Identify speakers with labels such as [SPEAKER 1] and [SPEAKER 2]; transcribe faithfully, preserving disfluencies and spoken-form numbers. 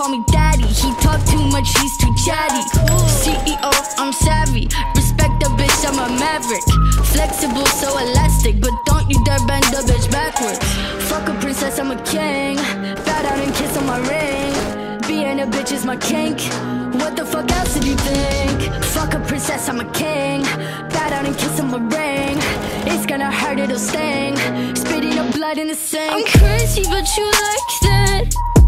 [SPEAKER 1] call me daddy. He talk too much, he's too chatty. C E O, I'm savvy. Respect the bitch, I'm a maverick. Flexible, so elastic, but don't you dare bend the bitch backwards. Fuck a princess, I'm a king. Bow down and kiss on my ring. Being a bitch is my kink. What the fuck else did you think? Fuck a princess, I'm a king. Bow down and kiss on my ring. It's gonna hurt, it'll sting. Spitting up blood in the sink. I'm crazy, but you like that.